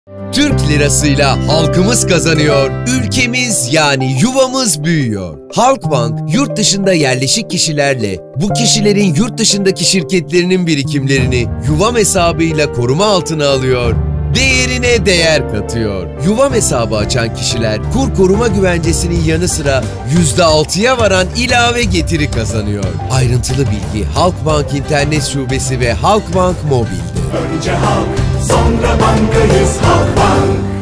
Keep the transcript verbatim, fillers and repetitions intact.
Türk lirasıyla halkımız kazanıyor, ülkemiz yani yuvamız büyüyor. Halkbank, yurt dışında yerleşik kişilerle bu kişilerin yurt dışındaki şirketlerinin birikimlerini Yuvam hesabıyla koruma altına alıyor, değerine değer katıyor. Yuvam hesabı açan kişiler kur koruma güvencesinin yanı sıra yüzde altıya varan ilave getiri kazanıyor. Ayrıntılı bilgi Halkbank internet şubesi ve Halkbank mobilde. Önce halk, sonra bankayız Halkbank.